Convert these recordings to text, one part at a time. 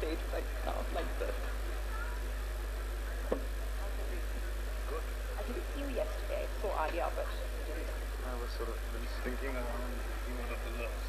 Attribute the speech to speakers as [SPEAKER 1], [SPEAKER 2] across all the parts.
[SPEAKER 1] stage right now, like this.
[SPEAKER 2] Good.
[SPEAKER 1] I didn't see you yesterday. I saw Alia, but I didn't.
[SPEAKER 2] I was sort of been thinking around, looking at the list.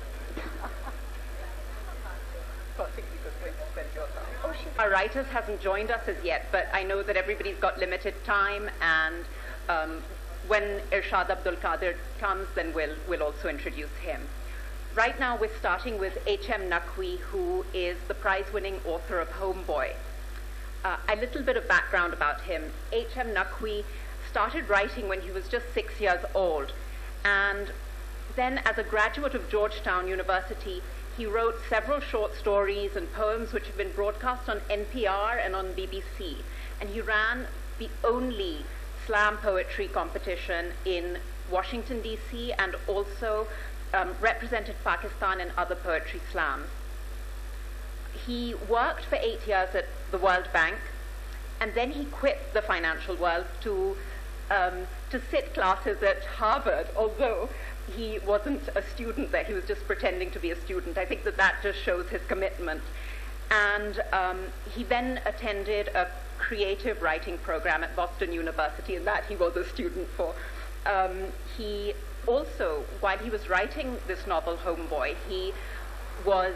[SPEAKER 1] Perfectly good way to spend your time. Oh, our writers hasn't joined us as yet, but I know that everybody's got limited time, and when Irshad Abdul Kadir comes, then we'll also introduce him. Right now, we're starting with H.M. Naqvi, who is the prize-winning author of Homeboy. A little bit of background about him. H.M. Naqvi started writing when he was just 6 years old, and then as a graduate of Georgetown University, he wrote several short stories and poems which have been broadcast on NPR and on BBC. And he ran the only slam poetry competition in Washington, D.C., and also represented Pakistan in other poetry slams. He worked for 8 years at the World Bank, and then he quit the financial world to sit classes at Harvard, although he wasn't a student there. He was just pretending to be a student. I think that just shows his commitment. And he then attended a creative writing program at Boston University, and that he was a student for. He also, while he was writing this novel, Homeboy, he was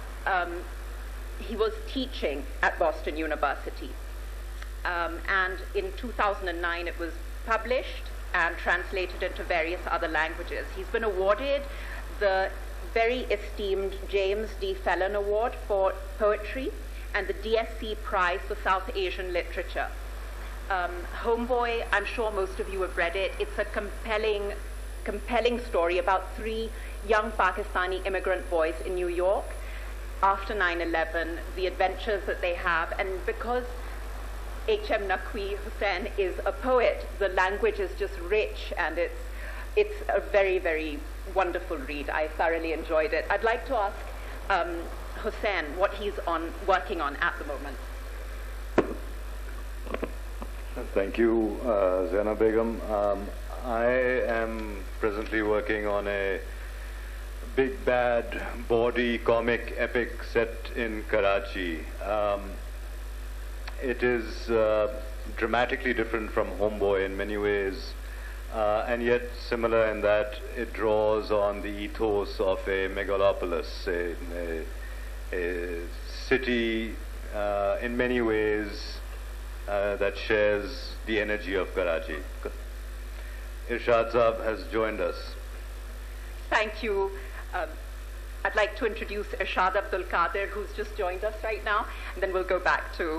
[SPEAKER 1] teaching at Boston University. And in 2009, it was published and translated into various other languages. He's been awarded the very esteemed James D. Fellon Award for Poetry and the DSC Prize for South Asian Literature. Homeboy, I'm sure most of you have read it. It's a compelling story about 3 young Pakistani immigrant boys in New York after 9/11, the adventures that they have, and because H.M. Naqvi Hussain is a poet, the language is just rich, and it's a very, very wonderful read. I thoroughly enjoyed it. I'd like to ask Hussain what he's working on at the moment.
[SPEAKER 2] Thank you, Zainab Begum. I am presently working on a big bad bawdy comic epic set in Karachi. It is dramatically different from Homeboy in many ways, and yet similar in that it draws on the ethos of a megalopolis, a city in many ways that shares the energy of Karachi. Irshad Saab has joined us.
[SPEAKER 1] Thank you. I'd like to introduce Irshad Abdul Kadir, who's just joined us right now, and then we'll go back to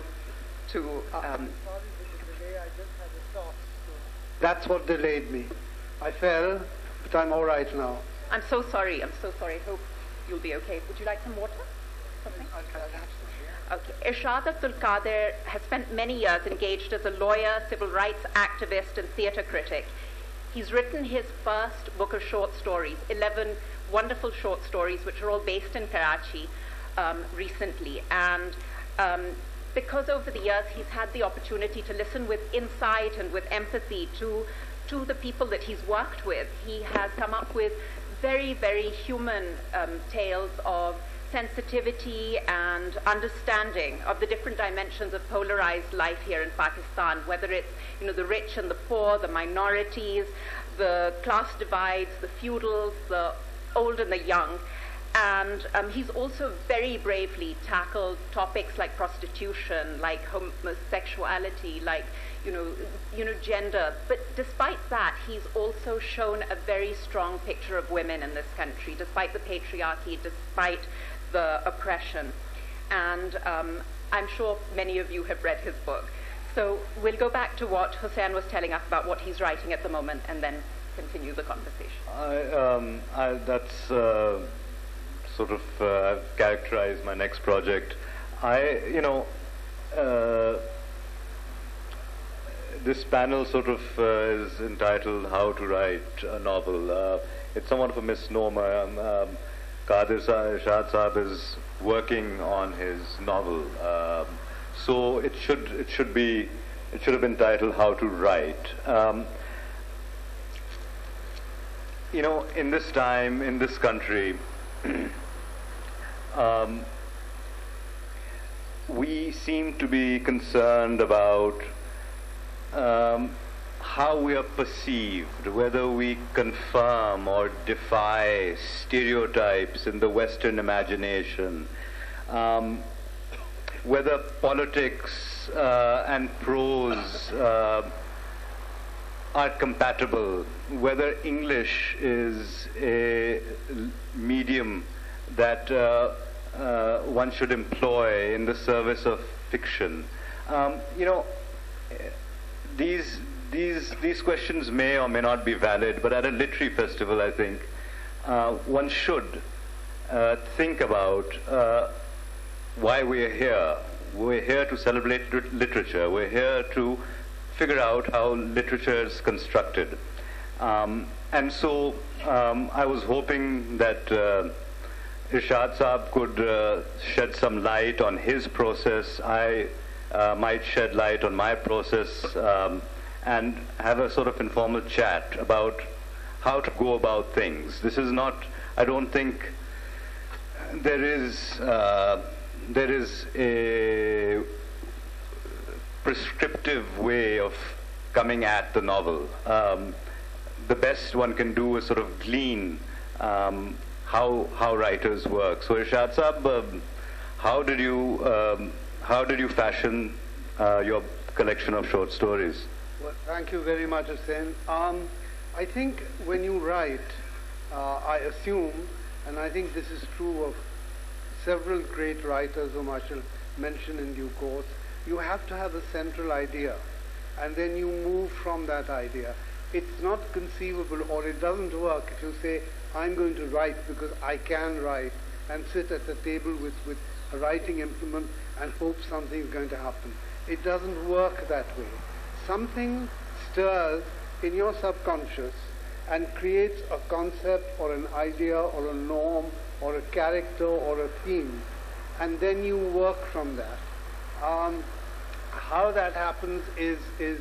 [SPEAKER 3] That's what delayed me. I fell, but I'm all right now.
[SPEAKER 1] I'm so sorry. I hope you'll be okay. Would you like some water? Something? Okay. Irshad Abdul Kadir has spent many years engaged as a lawyer, civil rights activist, and theater critic. He's written his first book of short stories, 11 wonderful short stories, which are all based in Karachi recently. And because over the years he's had the opportunity to listen with insight and with empathy to the people that he's worked with, he has come up with very, very human tales of sensitivity and understanding of the different dimensions of polarized life here in Pakistan, whether it's the rich and the poor, the minorities, the class divides, the feudals, the old and the young. And he's also very bravely tackled topics like prostitution, like homosexuality, like gender. But despite that, he's also shown a very strong picture of women in this country, despite the patriarchy, despite the oppression. And I'm sure many of you have read his book. So we'll go back to what Hussain was telling us about what he's writing at the moment, and then continue the conversation.
[SPEAKER 2] That's sort of characterize my next project. This panel sort of is entitled "How to Write a Novel." It's somewhat of a misnomer. Kadir Irshad Saab is working on his novel, so it should have been titled "How to Write." In this time, in this country, we seem to be concerned about how we are perceived, whether we confirm or defy stereotypes in the Western imagination, whether politics and prose are compatible, whether English is a medium that one should employ in the service of fiction. You know, these questions may or may not be valid, but at a literary festival, I think one should think about why we are here. We're here to celebrate literature. We're here to figure out how literature is constructed. And so I was hoping that Irshad Saab could shed some light on his process. I might shed light on my process and have a sort of informal chat about how to go about things. This is not, I don't think there is a prescriptive way of coming at the novel. The best one can do is sort of glean how writers work. So Irshad Saab, how did you fashion your collection of short stories?
[SPEAKER 3] Well, thank you very much, Hussain. I think when you write, I assume, and I think this is true of several great writers whom I shall mention in due course, you have to have a central idea, and then you move from that idea. It's not conceivable, or it doesn't work if you say, I'm going to write because I can write, and sit at the table with a writing implement and hope something is going to happen. It doesn't work that way. Something stirs in your subconscious and creates a concept or an idea or a norm or a character or a theme, and then you work from that. How that happens is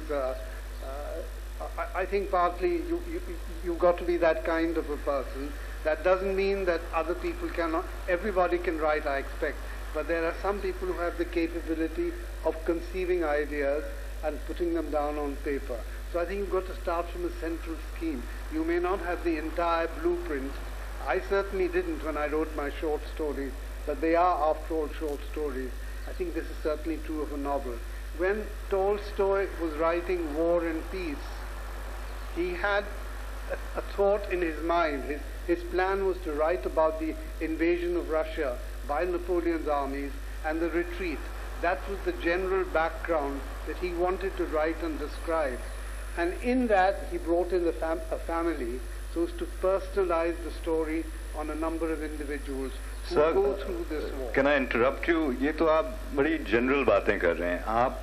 [SPEAKER 3] I think partly you've got to be that kind of a person. That doesn't mean that other people cannot. Everybody can write, I expect, but there are some people who have the capability of conceiving ideas and putting them down on paper. So I think you've got to start from a central scheme. You may not have the entire blueprint. I certainly didn't when I wrote my short stories, but they are, after all, short stories. I think this is certainly true of a novel. When Tolstoy was writing War and Peace, he had a thought in his mind. His plan was to write about the invasion of Russia by Napoleon's armies and the retreat. That was the general background that he wanted to write and describe. And in that, he brought in a family so as to personalize the story on a number of individuals who go through this war.
[SPEAKER 2] Can I interrupt you? ये तो आप बड़ी general बातें कर रहे हैं. आप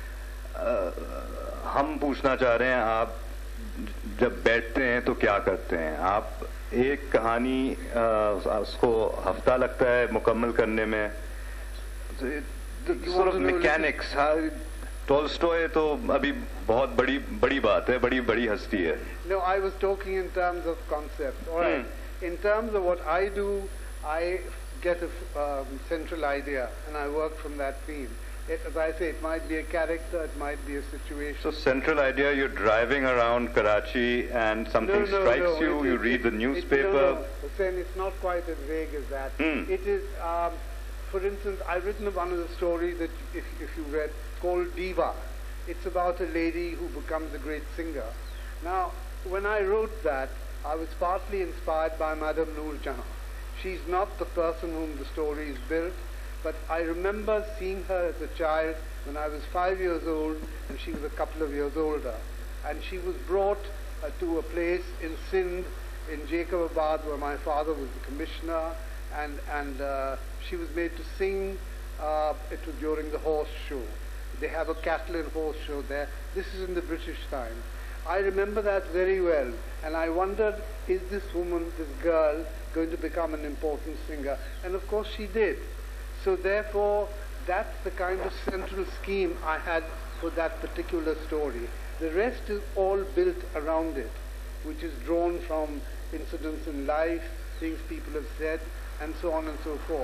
[SPEAKER 2] हम पूछना चाह रहे हैं, आप जब बैठते हैं तो क्या करते हैं? आप एक कहानी उसको हफ्ता लगता है मुकम्मल करने में. Sort of mechanics. Tolstoy तो अभी बहुत बड़ी बात है, बड़ी हस्ती है.
[SPEAKER 3] No, I was talking in terms of concept. All right. In terms of what I do, I get a central idea and I work from that theme. As I say, it might be a character, it might be a situation.
[SPEAKER 2] So central idea, you're driving around Karachi and something strikes you, you read the newspaper.
[SPEAKER 3] It's not quite as vague as that. It is, for instance, I've written one of the stories that if you read, called Diva. It's about a lady who becomes a great singer. Now, when I wrote that, I was partly inspired by Madame Noor Jahan. She's not the person whom the story is built, but I remember seeing her as a child when I was 5 years old and she was a couple of years older. And she was brought to a place in Sindh, in Jacobabad, where my father was the commissioner, and she was made to sing. It was during the horse show. They have a cattle and horse show there. This is in the British time. I remember that very well, and I wondered, is this woman, this girl, going to become an important singer? And of course she did. So therefore, that's the kind of central scheme I had for that particular story. The rest is all built around it, which is drawn from incidents in life, things people have said, and so on and so forth.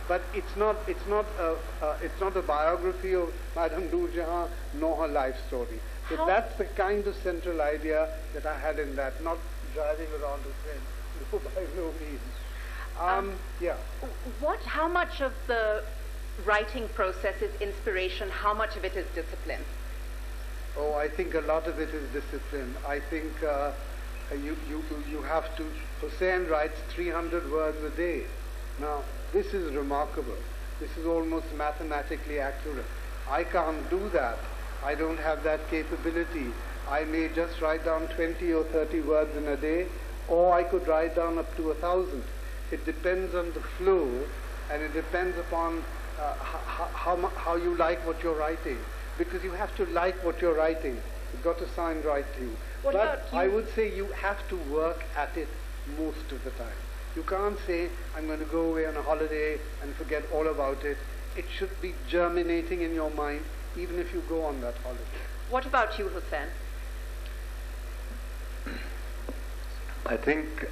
[SPEAKER 3] but it's not a biography of Madame Noorjahan nor her life story. So that's the kind of central idea that I had in that, not driving around a friend. No, by no means. Yeah.
[SPEAKER 1] How much of the writing process is inspiration? How much of it is discipline?
[SPEAKER 3] Oh, I think a lot of it is discipline. I think you have to. Hussain writes 300 words a day. Now, this is remarkable. This is almost mathematically accurate. I can't do that. I don't have that capability. I may just write down 20 or 30 words in a day, or I could write down up to 1,000. It depends on the flow, and it depends upon how you like what you're writing. Because you have to like what you're writing. It's got to sound right to you. But I would say you have to work at it most of the time. You can't say, I'm going to go away on a holiday and forget all about it. It should be germinating in your mind, even if you go on that holiday.
[SPEAKER 1] What about you, Hussain?
[SPEAKER 2] I think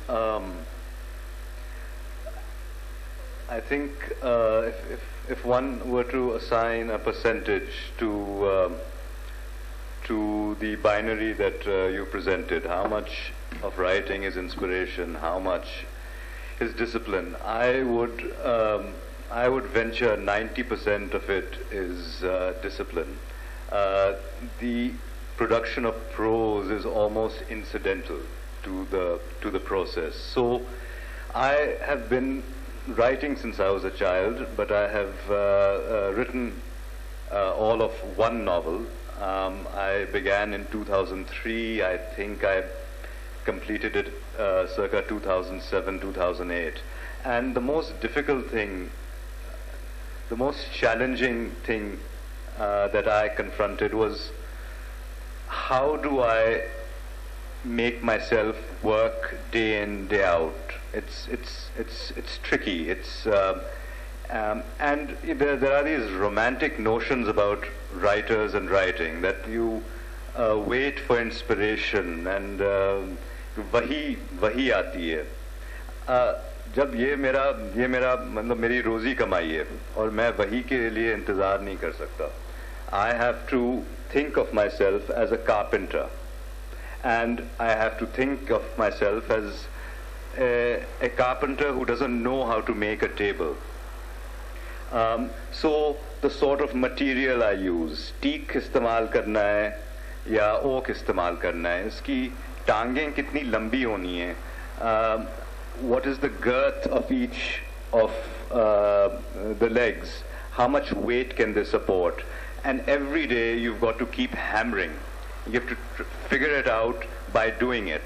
[SPEAKER 2] if one were to assign a percentage to the binary that you presented, how much of writing is inspiration, how much is discipline, I would venture 90% of it is discipline. The production of prose is almost incidental to the process. So I have been writing since I was a child, but I have written all of one novel. I began in 2003. I think I completed it circa 2007, 2008. And the most difficult thing, the most challenging thing that I confronted was, how do I make myself work day in, day out? It's tricky. And there are these romantic notions about writers and writing, that you wait for inspiration and वही आती है. जब ये मेरा मतलब मेरी रोजी कमाई है और मैं वही के लिए इंतजार नहीं कर सकता. I have to think of myself as a carpenter, and I have to think of myself as a carpenter who doesn't know how to make a table. So the sort of material I use, teak इस्तेमाल करना है या okay इस्तेमाल करना है, इसकी टांगें कितनी लंबी होनी है, what is the girth of each of the legs, how much weight can they support, and every day you've got to keep hammering. You have to figure it out by doing it.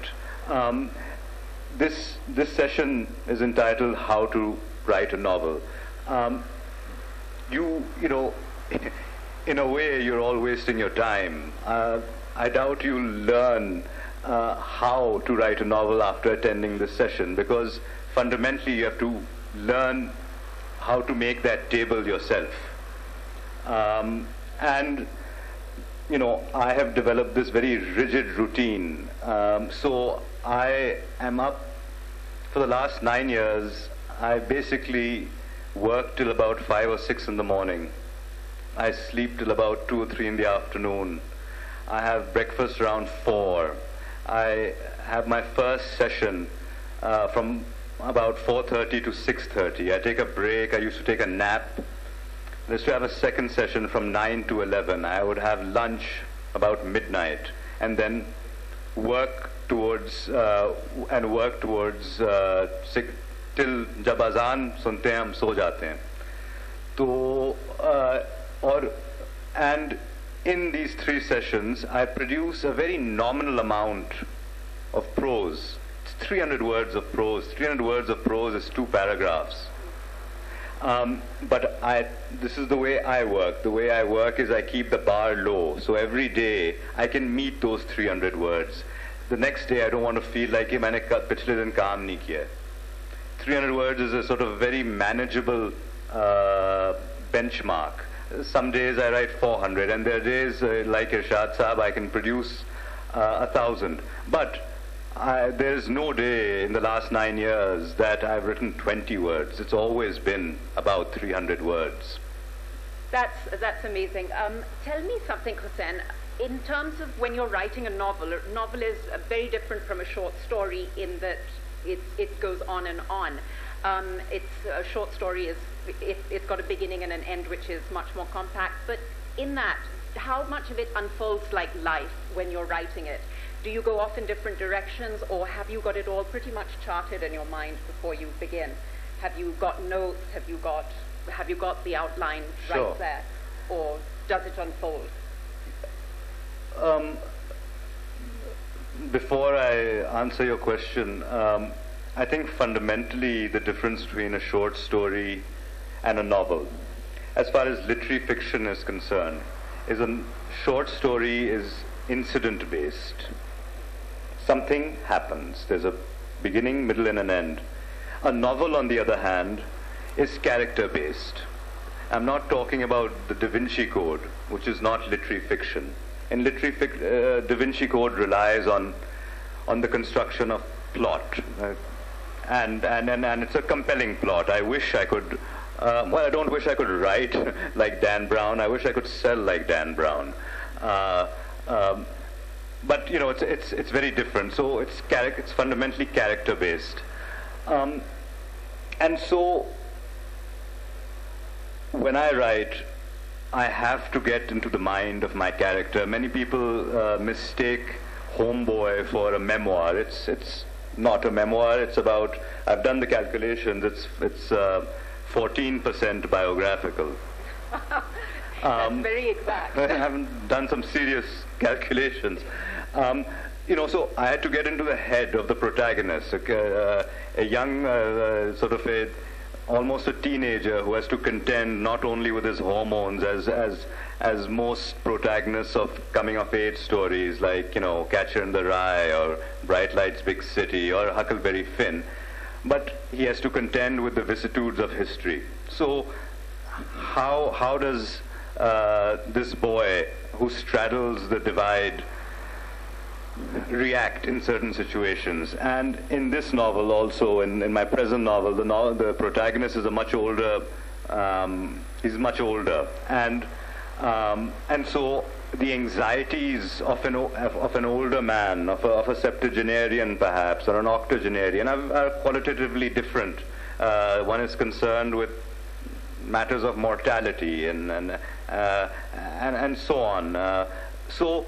[SPEAKER 2] This session is entitled "How to Write a Novel." You know, in a way, you're all wasting your time. I doubt you'll learn how to write a novel after attending this session, because fundamentally you have to learn how to make that table yourself. And you know, I have developed this very rigid routine. So I am up for the last 9 years. I basically work till about 5 or 6 in the morning. I sleep till about 2 or 3 in the afternoon. I have breakfast around 4. I have my first session from about 4:30 to 6:30. I take a break. I used to take a nap. I used to have a second session from 9 to 11. I would have lunch about midnight, and then work towards till जब अजान सुनते हैं हम सो जाते हैं. तो and in these 3 sessions I produce a very nominal amount of prose. It's 300 words of prose. 300 words of prose is 2 paragraphs. But this is the way I work. The way I work is I keep the bar low. So every day I can meet those 300 words. The next day I don't want to feel like कि मैंने पिछले दिन काम नहीं किया. 300 words is a sort of very manageable benchmark. Some days I write 400, and there are days like Irshad Sahab I can produce 1,000. But there's no day in the last 9 years that I've written 20 words. It's always been about 300 words.
[SPEAKER 1] That's amazing. Tell me something, Hussain. In terms of when you're writing a novel is very different from a short story in that it goes on and on. A short story it's got a beginning and an end which is much more compact. But in that, how much of it unfolds like life when you're writing it? Do you go off in different directions, or have you got it all pretty much charted in your mind before you begin? Have you got notes? Have you got the outline
[SPEAKER 2] Sure.
[SPEAKER 1] right there, or does it unfold?
[SPEAKER 2] Before I answer your question, I think fundamentally the difference between a short story and a novel, as far as literary fiction is concerned, is a short story is incident-based. Something happens. There's a beginning, middle, and an end. A novel, on the other hand, is character-based. I'm not talking about the Da Vinci Code, which is not literary fiction. In literary Da Vinci Code relies on the construction of plot, and it's a compelling plot. I wish I could. I don't wish I could write like Dan Brown. I wish I could sell like Dan Brown. But it's very different. So it's fundamentally character-based, and so when I write, I have to get into the mind of my character. Many people mistake Homeboy for a memoir. It's not a memoir. It's about, I've done the calculations. It's 14% biographical.
[SPEAKER 1] That's very exact.
[SPEAKER 2] I haven't done some serious calculations. So I had to get into the head of the protagonist, a young, almost a teenager who has to contend not only with his hormones as most protagonists of coming-of-age stories like, Catcher in the Rye or Bright Lights, Big City or Huckleberry Finn, but he has to contend with the vicissitudes of history. So how does this boy who straddles the divide react in certain situations? And in this novel also, in my present novel, the protagonist is a much older, he's much older, and so the anxieties of an older man, of a septuagenarian perhaps, or an octogenarian, are qualitatively different. One is concerned with matters of mortality and so on. So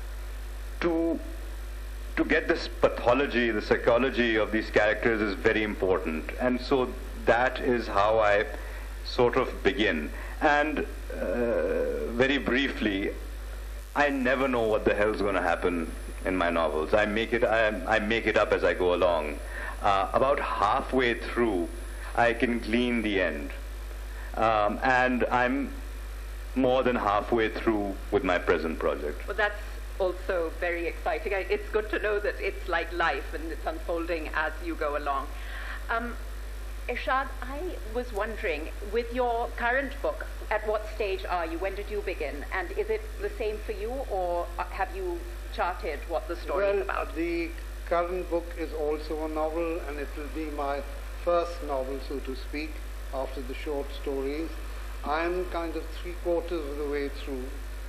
[SPEAKER 2] to get this pathology, the psychology of these characters is very important. And so that is how I sort of begin. And very briefly, I never know what the hell's going to happen in my novels. I make it up as I go along. About halfway through, I can glean the end. And I'm more than halfway through with my present project.
[SPEAKER 1] Well, that's also very exciting. It's good to know that it's like life and it's unfolding as you go along. Irshad, I was wondering, with your current book, at what stage are you? When did you begin? And is it the same for you, or have you charted what the story is about?
[SPEAKER 3] The current book is also a novel, and it will be my first novel, so to speak, after the short stories. I'm kind of 3/4 of the way through.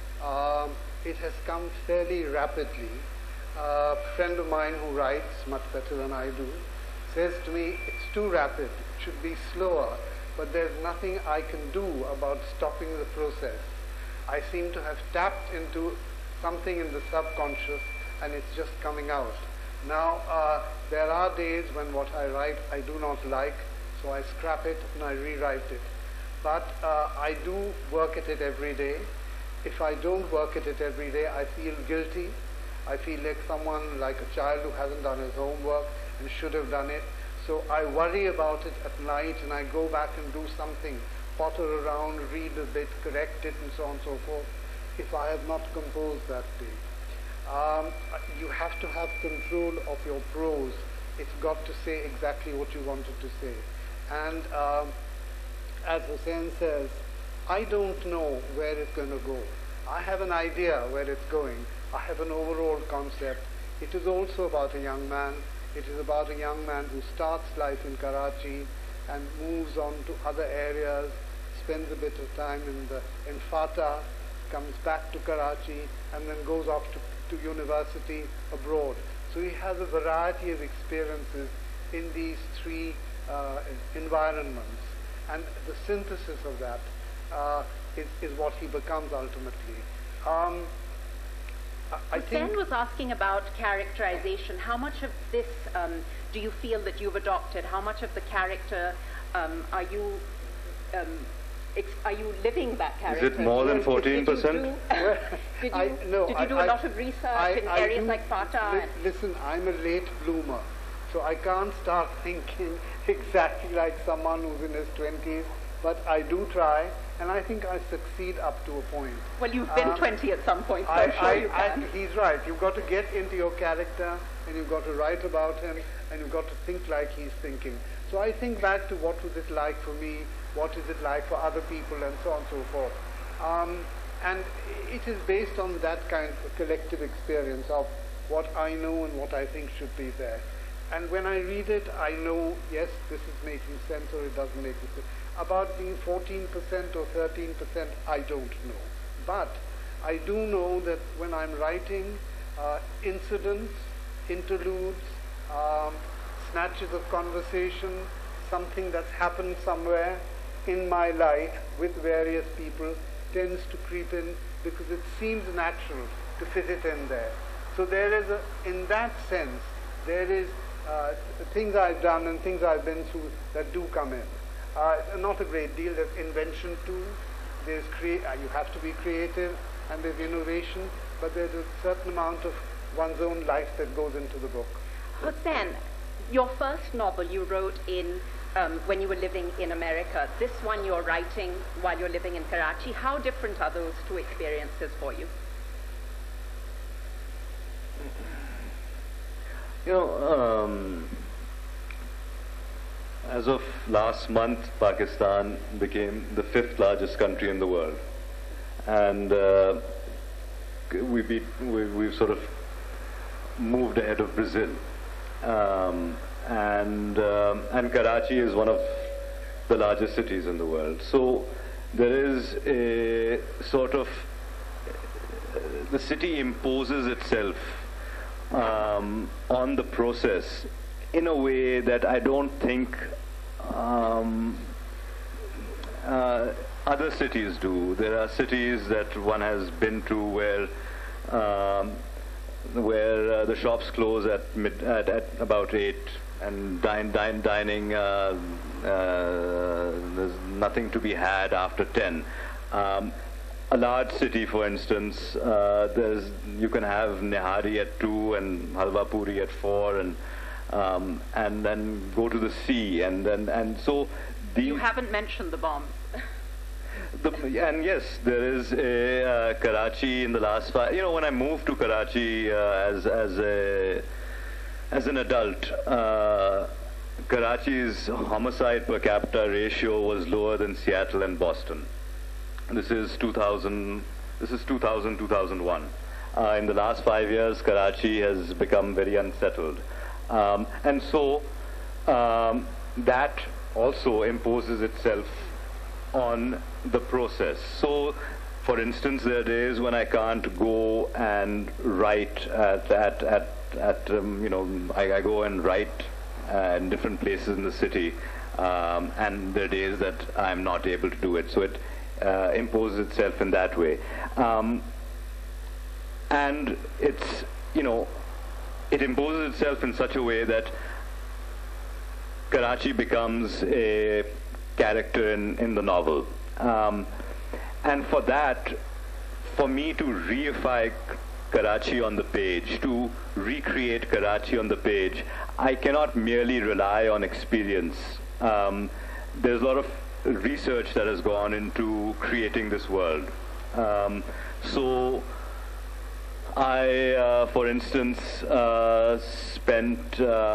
[SPEAKER 3] It has come fairly rapidly. A friend of mine who writes much better than I do says to me, it's too rapid, it should be slower, but there's nothing I can do about stopping the process. I seem to have tapped into something in the subconscious and it's just coming out. Now, there are days when what I write I do not like, so I scrap it and I rewrite it. But I do work at it every day. If I don't work at it every day, I feel guilty. I feel like someone, like a child who hasn't done his homework and should have done it. So I worry about it at night and I go back and do something, potter around, read a bit, correct it and so on and so forth, if I have not composed that day. You have to have control of your prose. It's got to say exactly what you wanted to say. And as Hussain says, I don't know where it's going to go. I have an idea where it's going. I have an overall concept. it is also about a young man. It is about a young man who starts life in Karachi and moves on to other areas, spends a bit of time in Fatah, comes back to Karachi, and then goes off to university abroad. So he has a variety of experiences in these three environments, and the synthesis of that is what he becomes ultimately.
[SPEAKER 1] Ben was asking about characterization. How much of this do you feel that you've adopted? How much of the character are you living that character?
[SPEAKER 2] Is it more than 14%?
[SPEAKER 1] Did you do a lot of research in areas like Fatah?
[SPEAKER 3] Listen, I'm a late bloomer, so I can't start thinking exactly like someone who's in his 20s, but I do try, and I think I succeed up to a point.
[SPEAKER 1] Well, you've been 20 at some point, so I'm sure you can.
[SPEAKER 3] He's right. You've got to get into your character, and you've got to write about him, and you've got to think like he's thinking. So I think back to what was it like for me, what is it like for other people, and so on and so forth. And it is based on that kind of collective experience of what I know and what I think should be there. And when I read it, I know, yes, this is making sense or it doesn't make sense. About being 14% or 13%, I don't know. But I do know that when I'm writing incidents, interludes, snatches of conversation, something that's happened somewhere in my life with various people tends to creep in because it seems natural to fit it in there. So there is in that sense, there is things I've done and things I've been through that do come in. Not a great deal. There's invention too. There's you have to be creative, and there's innovation, but there's a certain amount of one's own life that goes into the book.
[SPEAKER 1] Hussain, your first novel you wrote in when you were living in America. This one you're writing while you're living in Karachi. How different are those two experiences for you?
[SPEAKER 2] You know, as of last month, Pakistan became the 5th largest country in the world, and we've sort of moved ahead of Brazil, and Karachi is one of the largest cities in the world. So there is a sort of the city imposes itself on the process in a way that I don't think other cities do. There are cities that one has been to where the shops close at about 8 and dining there's nothing to be had after 10. A large city, for instance, you can have nihari at 2 and halwa puri at 4 and then go to the sea and so
[SPEAKER 1] you haven't mentioned the bombs.
[SPEAKER 2] And yes, there is a Karachi in the last 5. You know, when I moved to Karachi as an adult, Karachi's homicide per capita ratio was lower than Seattle and Boston. This is 2000, 2001. In the last 5 years, Karachi has become very unsettled. And so that also imposes itself on the process. So, for instance, there are days when I can't go and write I go and write in different places in the city, and there are days that I'm not able to do it. So it imposes itself in that way, and it's it imposes itself in such a way that Karachi becomes a character in the novel, and for that, for me to reify Karachi on the page, to recreate Karachi on the page, I cannot merely rely on experience. There's a lot of research that has gone into creating this world. So I, for instance, spent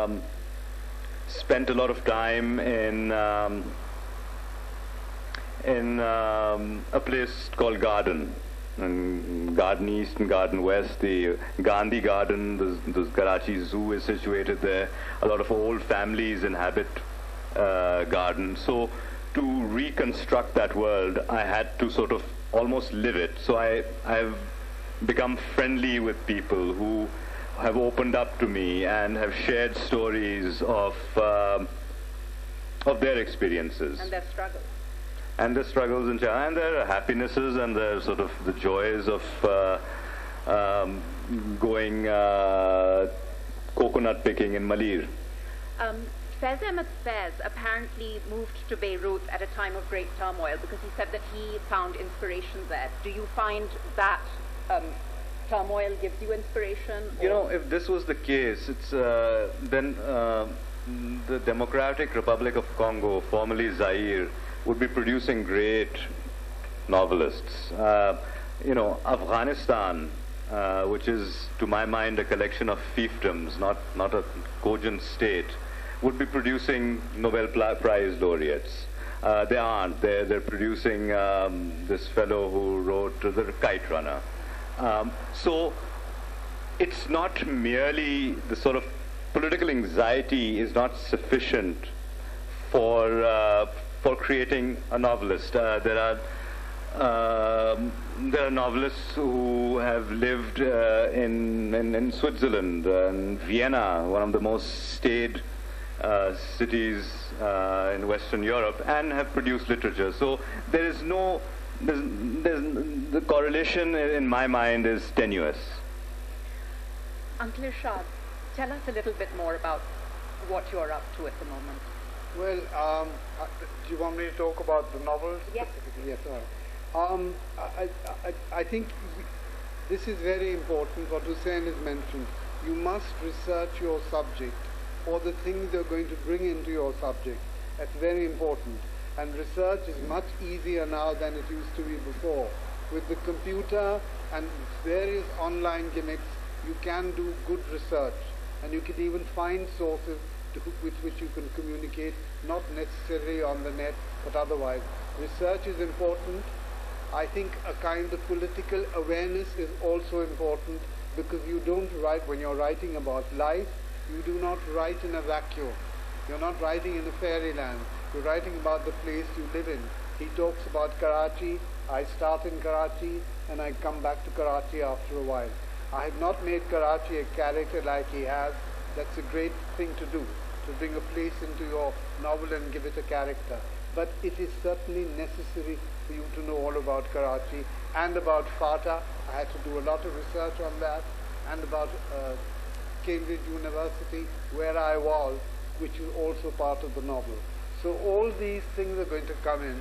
[SPEAKER 2] a lot of time in a place called Garden, and Garden East and Garden West. The Gandhi Garden, the Karachi Zoo is situated there. A lot of old families inhabit Garden. So to reconstruct that world, I had to sort of almost live it. So I've become friendly with people who have opened up to me and have shared stories of their experiences.
[SPEAKER 1] And their struggles.
[SPEAKER 2] And their struggles and their happinesses and their sort of the joys of going coconut picking in Malir.
[SPEAKER 1] Faiz Ahmed Faiz apparently moved to Beirut at a time of great turmoil because he said that he found inspiration there. Do you find that turmoil gives you inspiration?
[SPEAKER 2] You know, if this was the case, it's then the Democratic Republic of Congo, formerly Zaire, would be producing great novelists. You know, Afghanistan, which is, to my mind, a collection of fiefdoms, not a cogent state, would be producing Nobel Prize laureates. They aren't. They're producing this fellow who wrote The Kite Runner. So it's not merely the sort of political anxiety is not sufficient for creating a novelist. There are novelists who have lived in Switzerland and Vienna, one of the most staid cities in Western Europe, and have produced literature. So there is no, the correlation in my mind is tenuous.
[SPEAKER 1] Uncle Irshad, tell us a little bit more about what you're up to at the moment.
[SPEAKER 3] Well, do you want me to talk about the novel
[SPEAKER 1] Yes.
[SPEAKER 3] specifically? Yes. All right. I think this is very important. What Hussein has mentioned. You must research your subject or the things you're going to bring into your subject. That's very important. And research is much easier now than it used to be before. With the computer and various online gimmicks, you can do good research, and you can even find sources with which you can communicate, not necessarily on the net, but otherwise. Research is important. I think a kind of political awareness is also important, because you don't write, when you're writing about life, you do not write in a vacuum. You're not writing in a fairyland. You're writing about the place you live in. He talks about Karachi. I start in Karachi, and I come back to Karachi after a while. I have not made Karachi a character like he has. That's a great thing to do, to bring a place into your novel and give it a character. But it is certainly necessary for you to know all about Karachi and about FATA. I had to do a lot of research on that, and about Cambridge University, where I was, which is also part of the novel. So all these things are going to come in.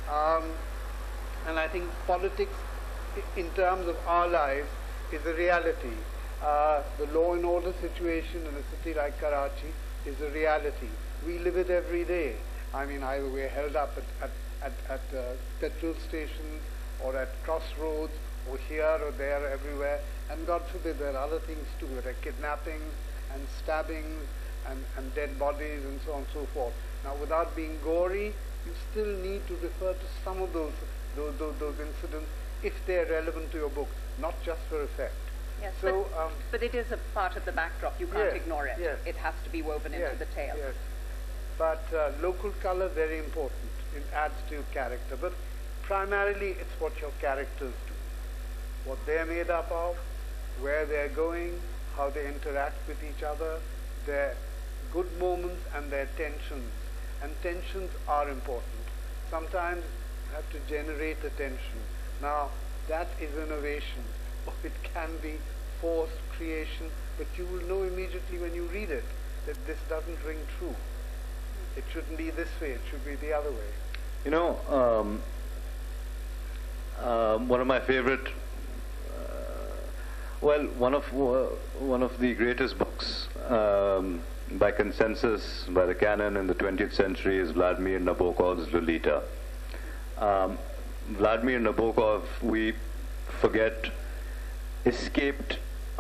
[SPEAKER 3] And I think politics, in terms of our lives, is a reality. The law and order situation in a city like Karachi is a reality. We live it every day. I mean, either we're held up at petrol stations or at crossroads or here or there, everywhere. And God forbid, there are other things too. There are kidnappings and stabbings and dead bodies and so on and so forth. Now, without being gory, you still need to refer to some of those incidents if they're relevant to your book, not just for effect.
[SPEAKER 1] Yes,
[SPEAKER 3] so,
[SPEAKER 1] but it is a part of the backdrop. You can't ignore it.
[SPEAKER 3] Yes.
[SPEAKER 1] It has to be woven into the tale.
[SPEAKER 3] Yes. But local color, very important. It adds to your character. But primarily, it's what your characters do. What they're made up of, where they're going, how they interact with each other, their good moments and their tensions. And tensions are important. Sometimes you have to generate a tension. Now, that is innovation. Or it can be forced creation, but you will know immediately when you read it that this doesn't ring true. It shouldn't be this way, it should be the other way.
[SPEAKER 2] You know, one of my favorite, one of the greatest books by consensus, by the canon in the 20th century is Vladimir Nabokov's Lolita. Vladimir Nabokov, we forget, escaped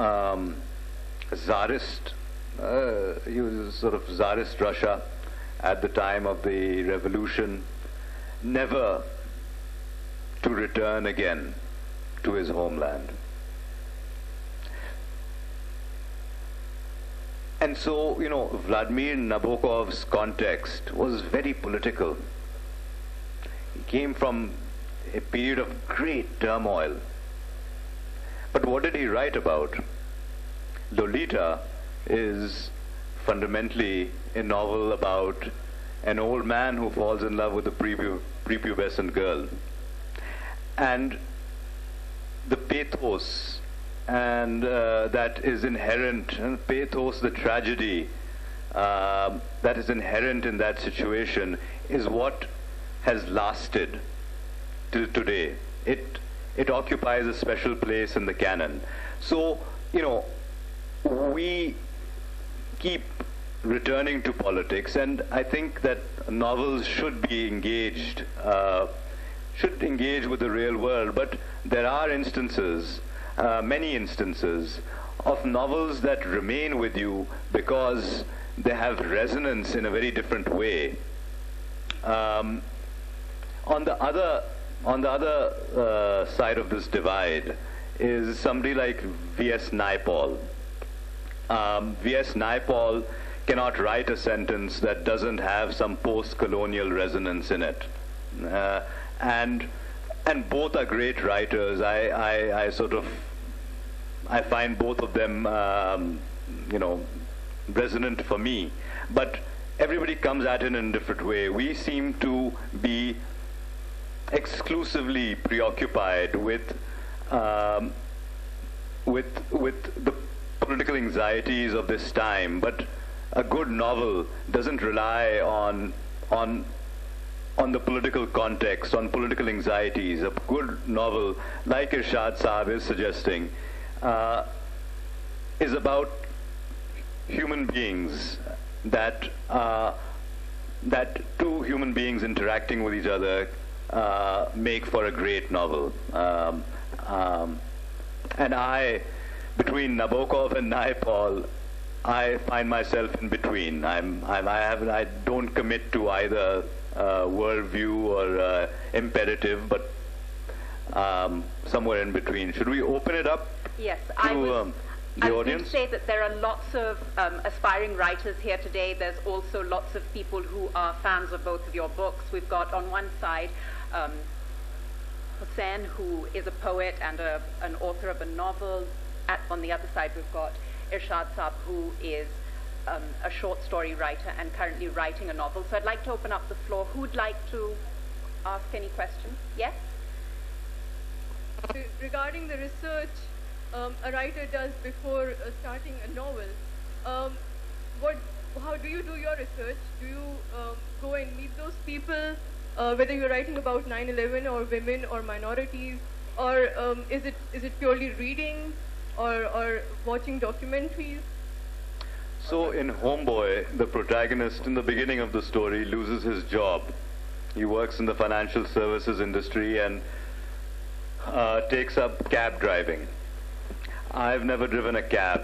[SPEAKER 2] Tsarist, he was sort of Tsarist Russia at the time of the revolution, never to return again to his homeland. And so, you know, Vladimir Nabokov's context was very political. He came from a period of great turmoil. But what did he write about? Lolita is fundamentally a novel about an old man who falls in love with a prepubescent girl. And the pathos and that is inherent, and pathos, the tragedy that is inherent in that situation is what has lasted till today. It occupies a special place in the canon. So, you know, we keep returning to politics, and I think that novels should be engaged, should engage with the real world, but there are instances, many instances, of novels that remain with you because they have resonance in a very different way. On the other side of this divide is somebody like V.S. Naipaul. V.S. Naipaul cannot write a sentence that doesn't have some post-colonial resonance in it. And both are great writers. I find both of them, you know, resonant for me. But everybody comes at it in a different way. We seem to be exclusively preoccupied with the political anxieties of this time. But a good novel doesn't rely on the political context, on political anxieties. A good novel, like Irshad Saab is suggesting, is about human beings, that two human beings interacting with each other make for a great novel. And between Nabokov and Naipaul, I find myself in between. I don't commit to either worldview or imperative, but somewhere in between. Should we open it up
[SPEAKER 1] Yes,
[SPEAKER 2] to
[SPEAKER 1] I
[SPEAKER 2] the
[SPEAKER 1] was
[SPEAKER 2] audience?
[SPEAKER 1] going to say that there are lots of aspiring writers here today. There's also lots of people who are fans of both of your books. We've got on one side Hussain, who is a poet and an author of a novel. On the other side, we've got Irshad Saab, who is a short story writer and currently writing a novel. So I'd like to open up the floor. Who'd like to ask any questions? Yes?
[SPEAKER 4] Regarding the research a writer does before starting a novel, how do you do your research? Do you go and meet those people, whether you're writing about 9/11 or women or minorities, or is it purely reading or watching documentaries?
[SPEAKER 2] So in Homeboy, the protagonist in the beginning of the story loses his job. He works in the financial services industry and takes up cab driving. I've never driven a cab,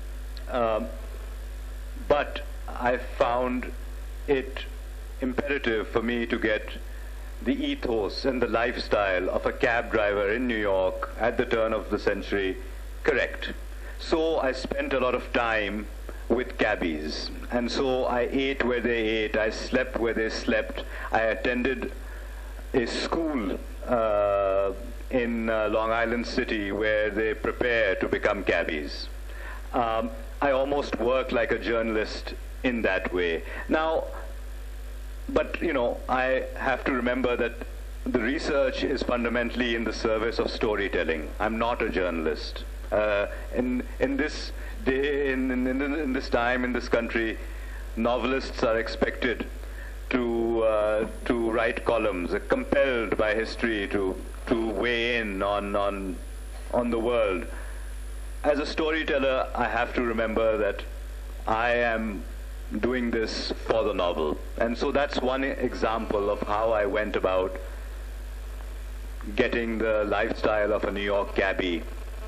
[SPEAKER 2] but I found it imperative for me to get the ethos and the lifestyle of a cab driver in New York at the turn of the century correct. So I spent a lot of time with cabbies, and so I ate where they ate, I slept where they slept, I attended a school in Long Island City where they prepare to become cabbies. I almost work like a journalist in that way. Now, but you know, I have to remember that the research is fundamentally in the service of storytelling. I'm not a journalist. In this day, in this time, in this country, novelists are expected to write columns, compelled by history to weigh in on the world. As a storyteller, I have to remember that I am doing this for the novel. And so that's one example of how I went about getting the lifestyle of a New York cabbie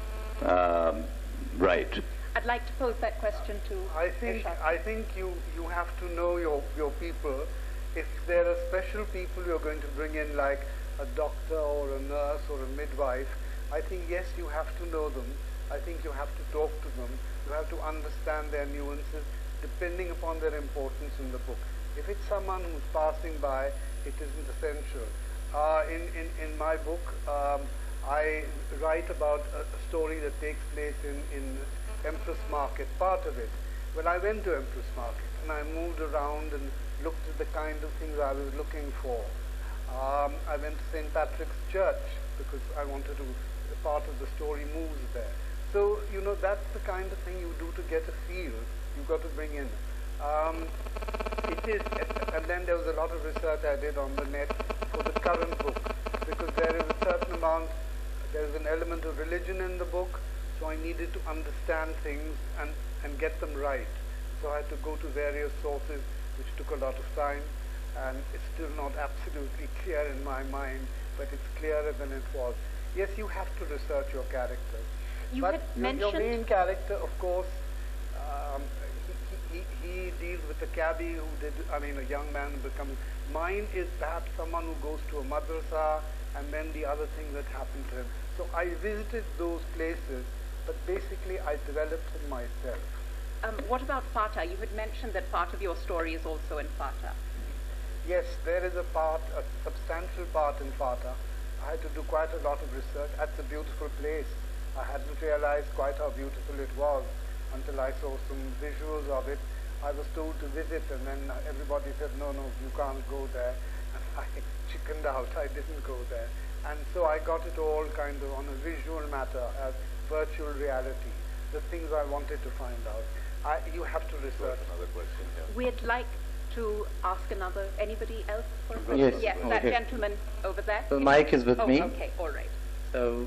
[SPEAKER 2] right.
[SPEAKER 1] I'd like to pose that question to Irshad.
[SPEAKER 3] I think you have to know your people. If there are special people you're going to bring in, like a doctor or a nurse or a midwife, I think, yes, you have to know them. I think you have to talk to them. You have to understand their nuances depending upon their importance in the book. If it's someone who's passing by, it isn't essential. In my book, I write about a story that takes place in Empress Market, part of it. When I went to Empress Market and I moved around and looked at the kind of things I was looking for, I went to St. Patrick's Church because I wanted to, part of the story moves there. So, you know, that's the kind of thing you do to get a feel. You've got to bring in. It is, and then there was a lot of research I did on the net for the current book, because there is a certain amount, there is an element of religion in the book, so I needed to understand things and get them right. So I had to go to various sources, which took a lot of time, and it's still not absolutely clear in my mind, but it's clearer than it was. Yes, you have to research your characters.
[SPEAKER 1] You
[SPEAKER 3] but
[SPEAKER 1] had
[SPEAKER 3] your
[SPEAKER 1] mentioned...
[SPEAKER 3] main character, of course, he deals with a cabbie who did, I mean, a young man becoming. Mine is perhaps someone who goes to a madrasa, and then the other thing that happened to him. So I visited those places, but basically I developed him myself.
[SPEAKER 1] What about Fata? You had mentioned that part of your story is also in Fata.
[SPEAKER 3] Yes, there is a substantial part in Fata. I had to do quite a lot of research. That's a beautiful place. I hadn't realized quite how beautiful it was until I saw some visuals of it. I was told to visit, and then everybody said, no, you can't go there. And I chickened out. I didn't go there. And so I got it all kind of on a visual matter as virtual reality, the things I wanted to find out. You have to research.
[SPEAKER 2] Another question here.
[SPEAKER 1] We'd like to ask anybody else for a question?
[SPEAKER 5] Yes.
[SPEAKER 1] Yes, that gentleman over there.
[SPEAKER 5] The mic is with me.
[SPEAKER 1] Okay, all right.
[SPEAKER 5] So,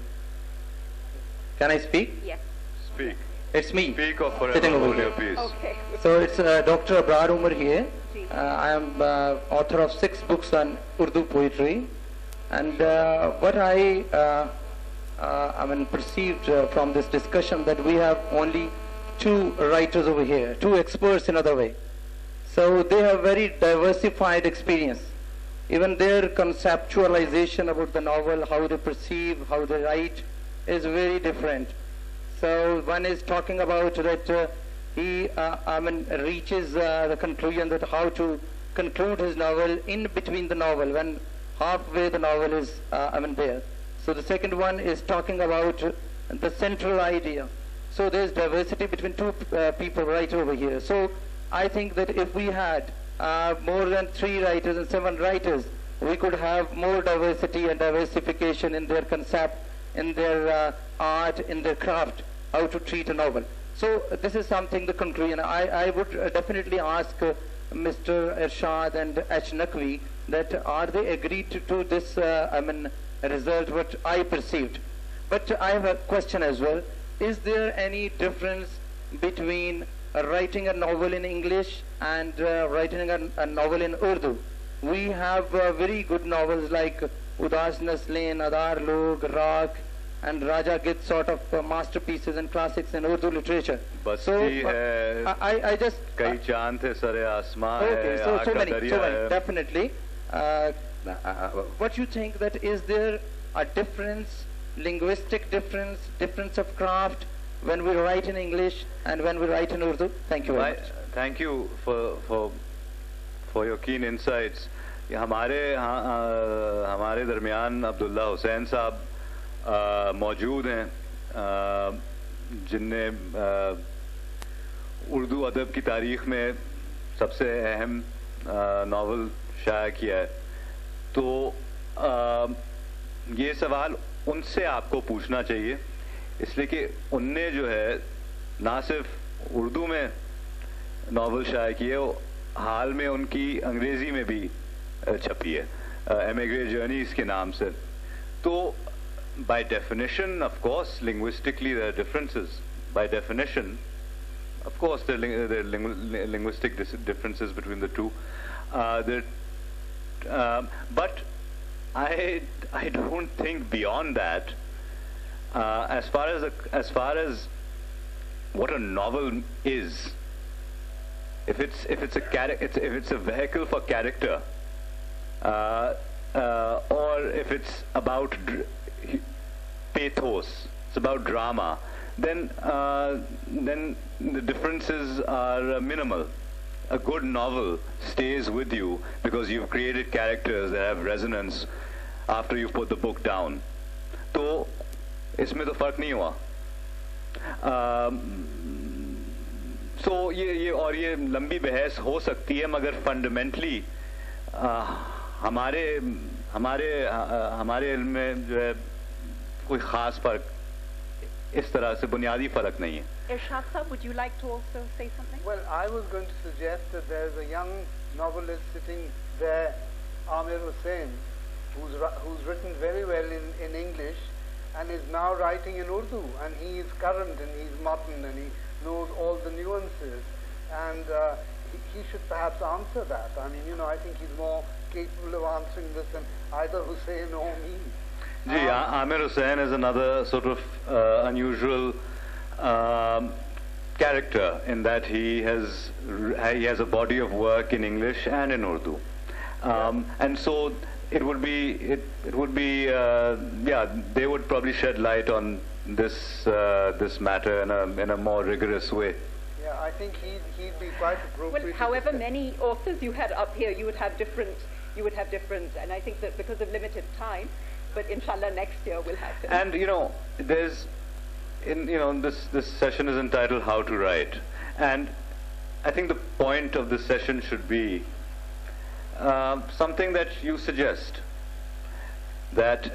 [SPEAKER 5] can I speak?
[SPEAKER 1] Yes.
[SPEAKER 2] Speak.
[SPEAKER 5] It's me.
[SPEAKER 2] Speak or forever
[SPEAKER 5] Sitting over
[SPEAKER 2] hold
[SPEAKER 5] here.
[SPEAKER 2] your peace.
[SPEAKER 1] Okay.
[SPEAKER 5] So it's Dr. Omer here. I am author of 6 books on Urdu poetry, and what I perceived from this discussion that we have only 2 writers over here, 2 experts in other way. So they have very diversified experience. Even their conceptualization about the novel, how they perceive, how they write, is very different. So one is talking about that he reaches the conclusion that how to conclude his novel in between the novel, when halfway the novel is there. So the second one is talking about the central idea. So there's diversity between 2 people right over here. So I think that if we had more than 3 writers and 7 writers, we could have more diversity and diversification in their concept, in their art, in their craft, how to treat a novel. So this is something, the conclusion. I would definitely ask Mr. Irshad and H. Naqvi that are they agreed to this result what I perceived. But I have a question as well. Is there any difference between writing a novel in English and writing a novel in Urdu? We have very good novels like Udas Naslain, Adar Log, Raak, and Raja Git, sort of masterpieces and classics in Urdu literature.
[SPEAKER 2] So
[SPEAKER 5] I just
[SPEAKER 2] Kai Chand hai sare asmaan
[SPEAKER 5] okay,
[SPEAKER 2] hai,
[SPEAKER 5] so many,
[SPEAKER 2] hai.
[SPEAKER 5] definitely. What you think, that is there a difference, linguistic difference of craft when we write in English and when we write in Urdu? Thank you very much.
[SPEAKER 2] Thank you for your keen insights. हमारे दरमियान अब्दुल्ला हुसैन साहब मौजूद हैं जिनने उर्दू अदब की तारीख़ में सबसे अहम नावल शाया किया है. तो ये सवाल उनसे आपको पूछना चाहिए, इसलिए कि उनने जो है ना सिर्फ उर्दू में नावल शाया की है, हाल में उनकी अंग्रेज़ी में भी छपी है, एमिग्रेट जर्नीज के नाम से. तो by definition, of course, linguistically there are differences. By definition, of course, there are linguistic differences between the two. But I don't think beyond that. As far as what a novel is, if it's a vehicle for character, or if it's about pathos, it's about drama, then the differences are minimal. A good novel stays with you because you've created characters that have resonance after you've put the book down. तो इसमें तो फर्क नहीं हुआ. So ये लंबी बहस हो सकती है, मगर फंडामेंटली हमारे इल्म में जो है कोई खास फर्क इस तरह से बुनियादी फर्क नहीं है.
[SPEAKER 1] Irshad sir, would you like to also say something?
[SPEAKER 3] Well, I was going to suggest that there's a young novelist sitting there, Omer, who's written very well in English and is now writing in Urdu, and he is current and he's modern and he knows all the nuances, and he should perhaps answer that. I mean, you know, I think he's more capable of answering this than either Hussein or me.
[SPEAKER 2] Ji, Amir Hussain is another sort of unusual character in that he has a body of work in English and in Urdu, and so it would be yeah, they would probably shed light on this matter in a more rigorous way.
[SPEAKER 3] Yeah, I think he'd be quite appropriate.
[SPEAKER 1] Well, however many authors you had up here, you would have different, and I think that because of limited time, but inshallah next year we'll have to.
[SPEAKER 2] And you know, this session is entitled How to Write, and I think the point of this session should be something that you suggest, that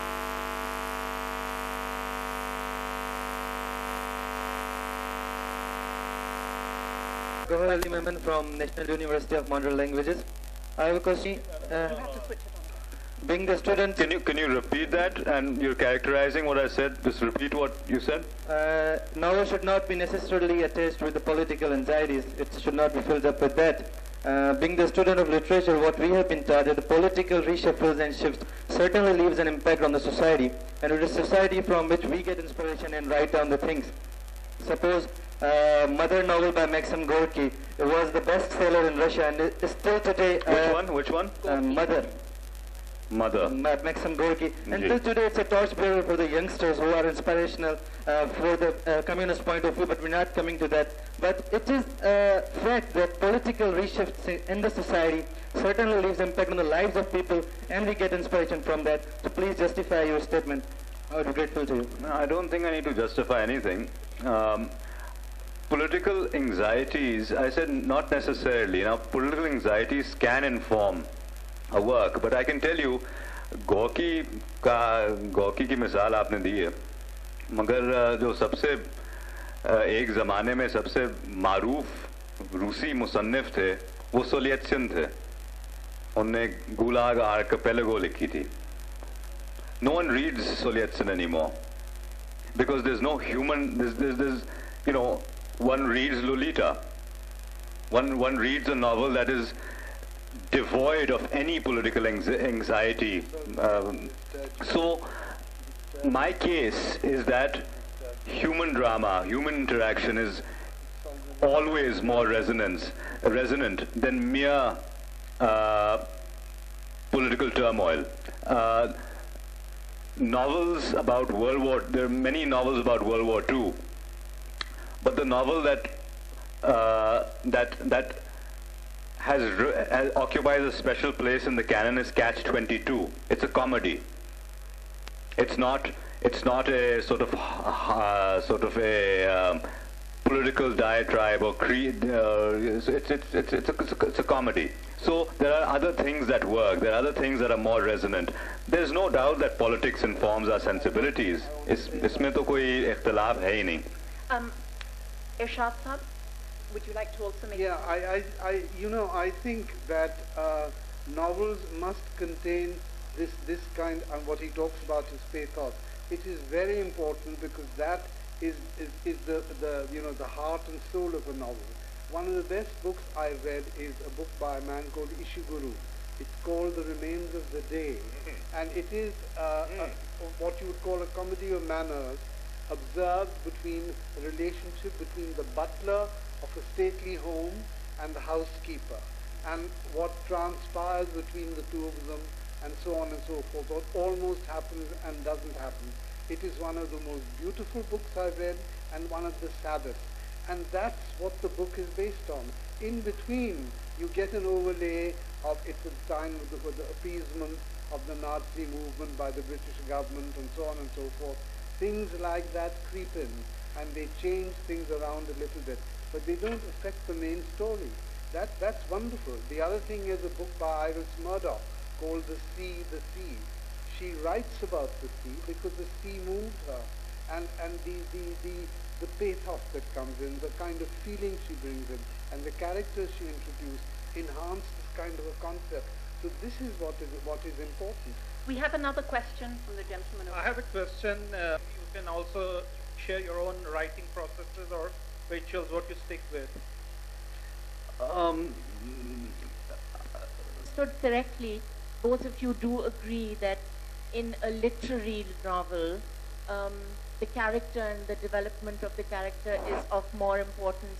[SPEAKER 5] Gohar Ali Memon from National University of Modern Languages. I have a question.
[SPEAKER 1] You have to switch it on.
[SPEAKER 5] Being the student,
[SPEAKER 2] Can you repeat that? And you're characterizing what I said. Just repeat what you said.
[SPEAKER 5] novel should not be necessarily attached with the political anxieties. It should not be filled up with that. Being the student of literature, what we have been taught is the political reshuffles and shifts certainly leaves an impact on the society, and it is society from which we get inspiration and write down the things. Suppose Mother novel by Maxim Gorky, it was the bestseller in Russia and it is still today.
[SPEAKER 2] Which one?
[SPEAKER 5] Mother. Maxim Gorky. And till today it's a torchbearer for the youngsters who are inspirational for the communist point of view, but we're not coming to that. But it is a fact that political reshifts in the society certainly leaves impact on the lives of people, and we get inspiration from that. So please justify your statement. I would be grateful to you.
[SPEAKER 2] No, I don't think I need to justify anything. Political anxieties, I said not necessarily. Now, political anxieties can inform a work, but I can tell you, Gorky की मिसाल आपने दी है, मगर जो सबसे एक ज़माने में सबसे मारूफ रूसी मुसन्निफ थे, वो सोलियत्सिन थे. उनने गुलाग आर्कपेलागो लिखी थी. No one reads Solyetsin anymore because there's no human. There's you know, one reads Lolita. One reads a novel that is devoid of any political anxiety. So my case is that human drama, human interaction is always more resonant than mere political turmoil. Novels about World War, there are many novels about World War II, but the novel that occupies a special place in the canon is Catch-22. It's a comedy. It's not a sort of a political diatribe or creed. It's a comedy. So there are other things that work. There are other things that are more resonant. There's no doubt that politics informs our sensibilities. इसमें तो कोई इख्तिलाफ है ही नहीं.
[SPEAKER 1] Irshad Sahab, would you like to also make?
[SPEAKER 3] Yeah, I think that novels must contain this kind, and what he talks about is pathos. It is very important because that is the heart and soul of a novel. One of the best books I read is a book by a man called Ishiguro. It's called The Remains of the Day, and it is what you would call a comedy of manners, observed between a relationship between the butler of a stately home and the housekeeper, and what transpires between the two of them, and so on and so forth, what almost happens and doesn't happen. It is one of the most beautiful books I've read and one of the saddest. And that's what the book is based on. In between, you get an overlay of it's a time with the appeasement of the Nazi movement by the British government and so on and so forth. Things like that creep in and they change things around a little bit, but they don't affect the main story. That's wonderful. The other thing is a book by Iris Murdoch called The Sea, the Sea. She writes about the sea because the sea moved her, and the pathos that comes in, the kind of feeling she brings in, and the characters she introduced enhance this kind of a concept. So this is what is important.
[SPEAKER 1] We have another question from the gentleman over.
[SPEAKER 6] I have a question. You can also share your own writing processes or rituals, what you stick with.
[SPEAKER 7] Stood correctly, both of you do agree that in a literary novel, the character and the development of the character is of more importance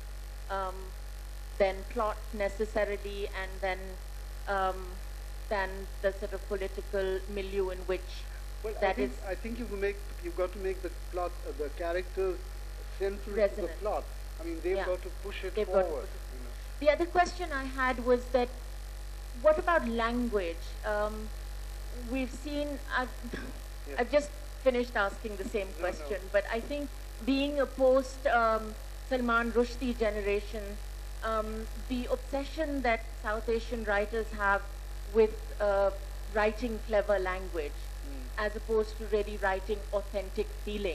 [SPEAKER 7] than plot necessarily, and than the sort of political milieu in which
[SPEAKER 3] I think you've got to make the plot, the characters central to the plot. I mean, they've got to push it forward.
[SPEAKER 7] The other question I had was that, what about language? We've seen, I've just finished asking the same question, but I think being a post-Salman Rushdie generation, the obsession that South Asian writers have with writing clever language, as opposed to really writing authentic feeling.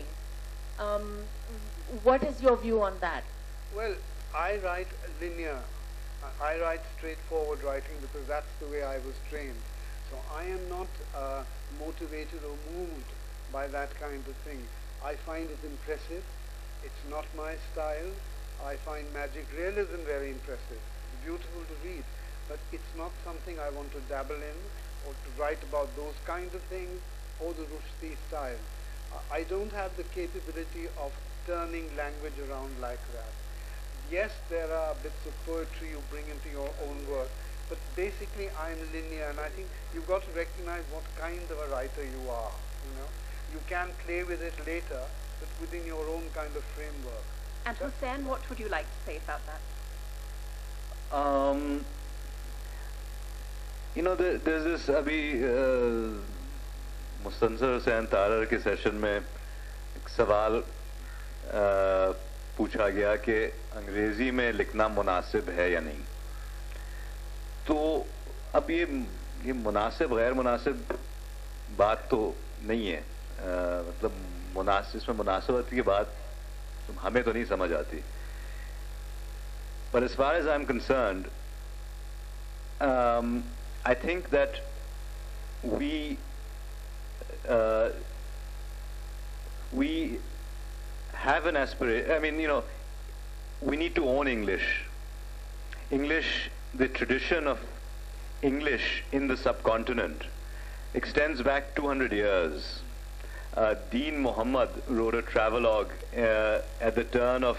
[SPEAKER 7] What is your view on that?
[SPEAKER 3] Well, I write linear. I write straightforward writing because that's the way I was trained. So I am not motivated or moved by that kind of thing. I find it impressive. It's not my style. I find magic realism very impressive. It's beautiful to read. But it's not something I want to dabble in or to write about those kinds of things or the Rushdie style. I don't have the capability of turning language around like that. Yes, there are bits of poetry you bring into your own work, but basically I'm linear, and I think you've got to recognize what kind of a writer you are. You can play with it later, but within your own kind of framework.
[SPEAKER 1] And Hussain, what would you like to say about that?
[SPEAKER 2] There's this abhi Mustansir Hussain Tarar के session में एक सवाल पूछा गया कि अंग्रेजी में लिखना मुनासिब है या नहीं. तो अब ये मुनासिब गैर मुनासिब बात तो नहीं है. मतलब इसमें मुनासिबत की बात हमें तो नहीं समझ आती. But as far as I'm concerned, I think that we have an aspiration. I mean, we need to own English. English, the tradition of English in the subcontinent extends back 200 years. Dean Muhammad wrote a travelogue at the turn of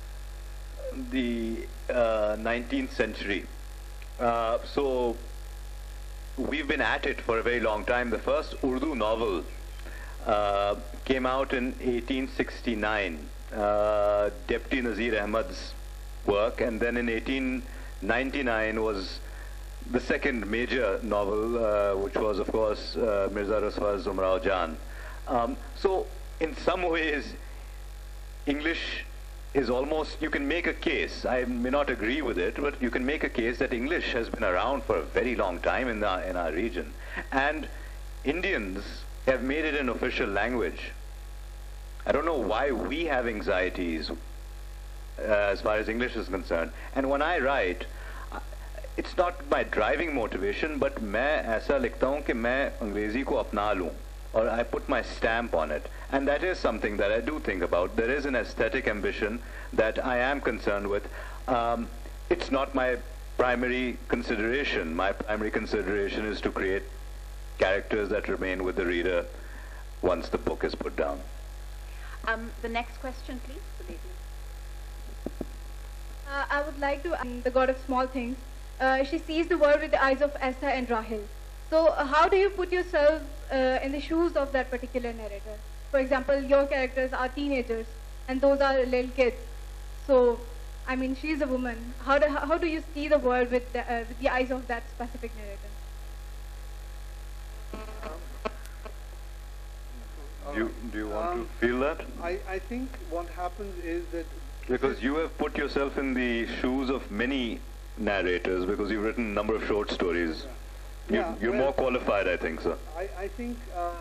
[SPEAKER 2] the 19th century. So we've been at it for a very long time. The first Urdu novel came out in 1869, Deputy Nazir Ahmad's work, and then in 1899 was the second major novel, which was, of course, Mirza Ruswa's Umrao Jan. So in some ways, English is almost, you can make a case, I may not agree with it, but you can make a case that English has been around for a very long time in our region. And Indians have made it an official language. I don't know why we have anxieties as far as English is concerned. And when I write, it's not my driving motivation, but मैं ऐसा लिखता हूँ कि मैं अंग्रेजी को अपना लूँ, or I put my stamp on it. And that is something that I do think about. There is an aesthetic ambition that I am concerned with. It's not my primary consideration. My primary consideration is to create characters that remain with the reader once the book is put down.
[SPEAKER 1] The next question, please, the lady.
[SPEAKER 8] I would like to the god of small things. She sees the world with the eyes of Esther and Rahil. So how do you put yourself in the shoes of that particular narrator? For example, your characters are teenagers, and those are little kids. So, I mean, she's a woman. How do you see the world with the eyes of that specific narrator?
[SPEAKER 2] Do you want to feel that?
[SPEAKER 3] I think what happens is that...
[SPEAKER 2] Because you have put yourself in the shoes of many narrators, because you've written a number of short stories.
[SPEAKER 3] Yeah.
[SPEAKER 2] You're more qualified, I think, sir.
[SPEAKER 3] I think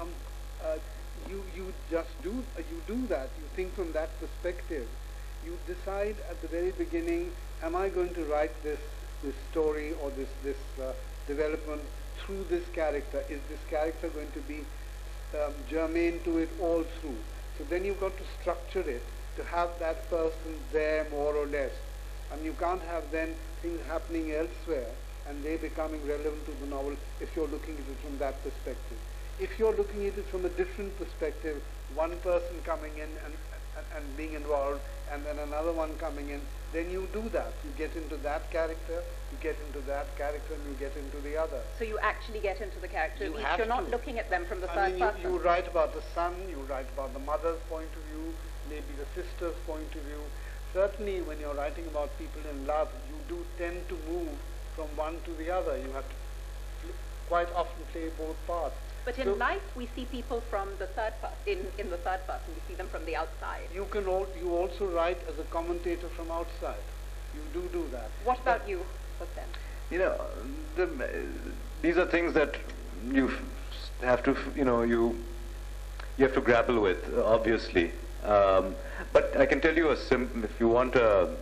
[SPEAKER 3] you do that. You think from that perspective. You decide at the very beginning, am I going to write this story or this development through this character? Is this character going to be germane to it all through? So then you've got to structure it to have that person there more or less. And you can't have then things happening elsewhere and they becoming relevant to the novel if you're looking at it from that perspective. If you're looking at it from a different perspective, one person coming in and being involved and then another one coming in, then you do that. You get into that character, you get into that character, and you get into the other.
[SPEAKER 1] So you actually get into the character. You're not looking at them from the third person.
[SPEAKER 3] You write about the son, you write about the mother's point of view, maybe the sister's point of view. Certainly when you're writing about people in love, you do tend to move from one to the other. You have to quite often play both parts.
[SPEAKER 1] But in life, we see people from the third person. In the third person, we see them from the outside.
[SPEAKER 3] You also write as a commentator from outside. You do that.
[SPEAKER 1] What about you, Hussein?
[SPEAKER 2] You know, these are things that you have to, you have to grapple with, obviously. But I can tell you if you want a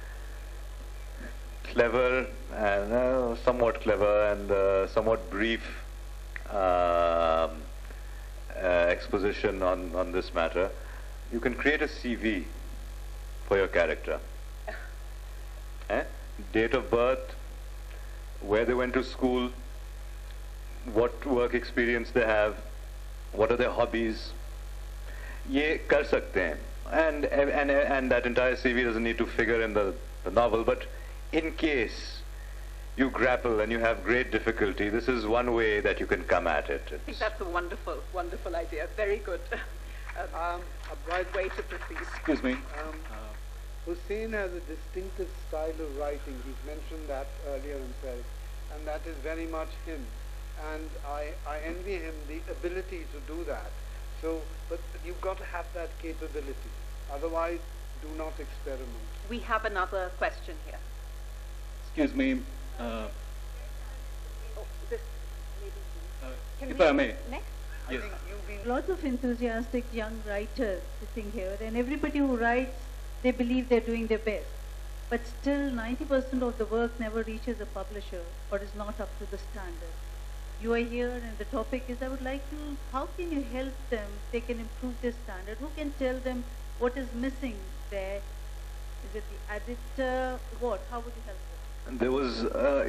[SPEAKER 2] clever and somewhat clever and somewhat brief exposition on this matter, you can create a CV for your character. Date of birth, where they went to school, what work experience they have, what are their hobbies. ये कर सकते हैं. And that entire CV doesn't need to figure in the novel, but in case you grapple and you have great difficulty, this is one way that you can come at it.
[SPEAKER 1] I think that's a wonderful, wonderful idea. Very good. A bright way to proceed.
[SPEAKER 9] Excuse me.
[SPEAKER 3] Hussein has a distinctive style of writing. He's mentioned that earlier himself, and that is very much him. And I envy him the ability to do that. So, but you've got to have that capability. Otherwise, do not experiment.
[SPEAKER 1] We have another question here.
[SPEAKER 9] Excuse me.
[SPEAKER 1] If
[SPEAKER 9] I may.
[SPEAKER 1] Next?
[SPEAKER 9] Yes.
[SPEAKER 10] Lots of enthusiastic young writers sitting here, and everybody who writes, they believe they're doing their best. But still, 90% of the work never reaches a publisher or is not up to the standard. You are here, and the topic is, I would like to, how can you help them? They can improve their standard. Who can tell them what is missing there? Is it the editor? What? How would you help them?
[SPEAKER 2] There was,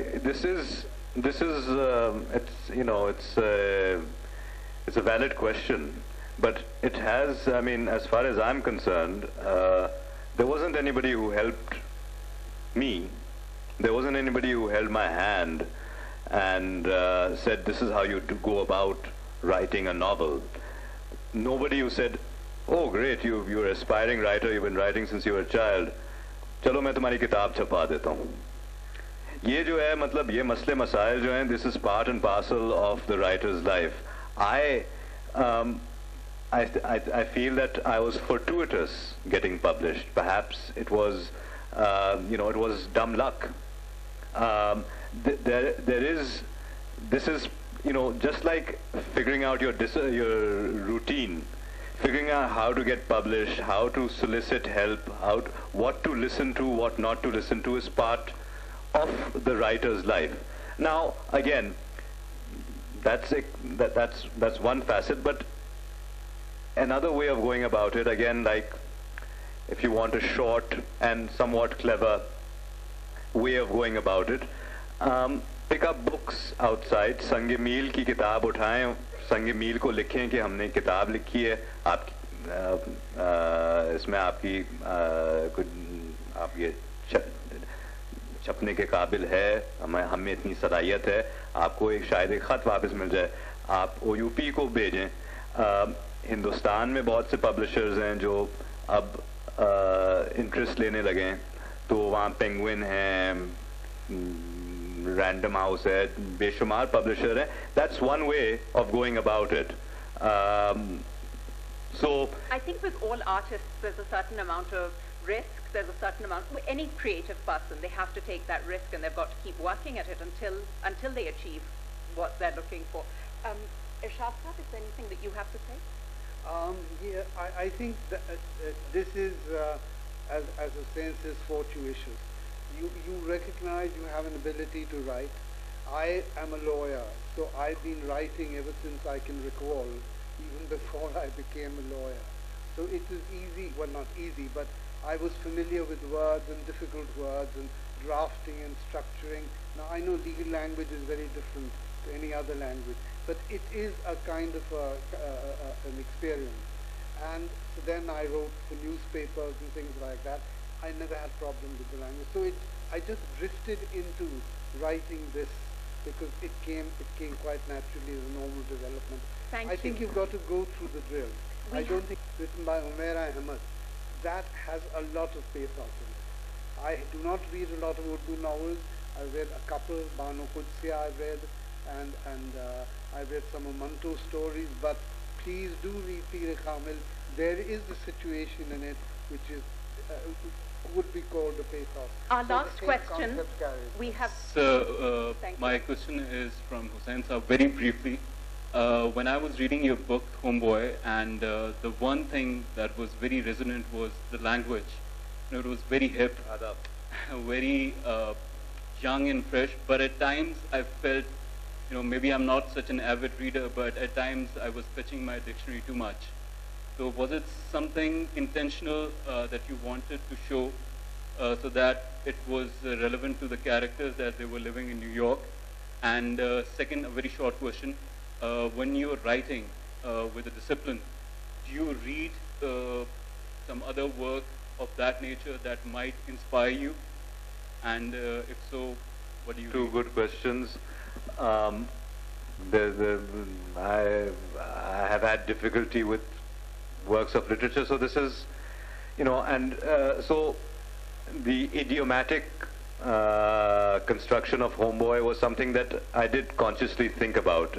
[SPEAKER 2] it's a valid question, but it has, I mean, as far as I'm concerned, there wasn't anybody who helped me. There wasn't anybody who held my hand and said, this is how you go about writing a novel. Nobody who said, oh great, you're an aspiring writer, you've been writing since you were a child, चलो मैं तुम्हारी किताब छपा देता हूँ. ये जो है मतलब ये मसले मसाइल जो हैं, this is part and parcel of the writer's life. I feel that I was fortuitous getting published. Perhaps it was, it was dumb luck. This is, just like figuring out your routine, figuring out how to get published, how to solicit help, what to listen to, what not to listen to is part of the writer's life. Now, again, that's one facet, but another way of going about it, again, like if you want a short and somewhat clever way of going about it, pick up books outside. संग मील की किताब उठाएं, संग मील को लिखें कि हमने किताब लिखी है, इसमें आपकी आप ये छपने के काबिल है, हम में इतनी सलाहियत है, आपको एक शायद एक ख़त वापस मिल जाए, आप OUP को भेजें. हिंदुस्तान में बहुत से पब्लिशर्स हैं जो अब इंटरेस्ट लेने लगे हैं, तो वहाँ पेंगुइन है, रैंडम हाउस है, बेशुमार पब्लिशर है. That's one way of going about it. So
[SPEAKER 1] I think with all artists, there's a certain amount of risk. There's a certain amount. Any creative person, they have to take that risk, and they've got to keep working at it until they achieve what they're looking for. Irshad, is there anything that you have to say?
[SPEAKER 3] Yeah, I think that, this is, as a sense, is fortuitous. You recognize you have an ability to write. I am a lawyer, so I've been writing ever since I can recall, even before I became a lawyer. So it is easy, well not easy, but I was familiar with words and difficult words and drafting and structuring. Now I know legal language is very different to any other language, but it is a kind of an experience. And so then I wrote for newspapers and things like that. I never had problems with the language. So I just drifted into writing this because it came quite naturally as a normal development. I think you've got to go through the drill. I don't think it's written by Omer Ahmed. That has a lot of pathos in it. I do not read a lot of Urdu novels. I've read a couple, Bano Qudsiya I've read, and I've read some of Manto's stories, but please do read Pir Khamil. There is the situation in it which is would be called a pathos.
[SPEAKER 1] Our last question, we have...
[SPEAKER 9] So, my question is from Hussain Saab, very briefly. When I was reading your book, Homeboy, and the one thing that was very resonant was the language. You know, it was very hip, very young and fresh, but at times I felt, you know, maybe I'm not such an avid reader, but at times I was fetching my dictionary too much. So was it something intentional that you wanted to show so that it was relevant to the characters that they were living in New York? And second, a very short question. When you're writing with a discipline, do you read some other work of that nature that might inspire you? And if so, what do you
[SPEAKER 2] Two
[SPEAKER 9] read?
[SPEAKER 2] good questions. I have had difficulty with works of literature, so this is, you know, and so the idiomatic construction of Homeboy was something that I did consciously think about.